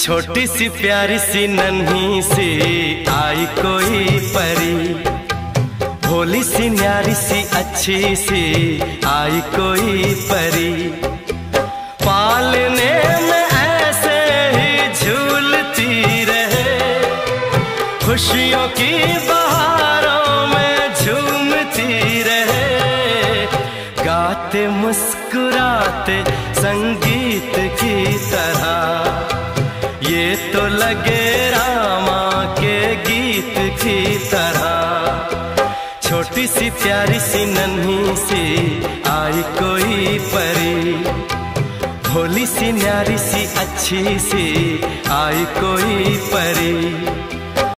छोटी सी प्यारी सी नन्ही सी आई कोई परी, भोली सी न्यारी सी अच्छी सी आई कोई परी। पालने में ऐसे ही झूलती रहे, खुशियों की बहारों में झूमती रहे। गाते मुस्कुराते संगीत की तरह, ये तो लगे रामा के गीत की तरह। छोटी सी प्यारी सी नन्ही सी आई कोई परी, भोली सी न्यारी सी अच्छी सी आई कोई परी।